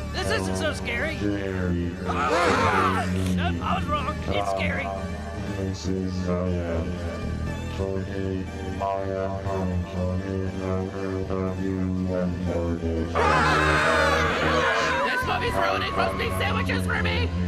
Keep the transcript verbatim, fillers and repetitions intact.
This isn't so scary. Ah! Nope, I was wrong. It's scary. This is Zion. Today, I am coming over of you and mortals. This movie's ruining roast beef sandwiches for me!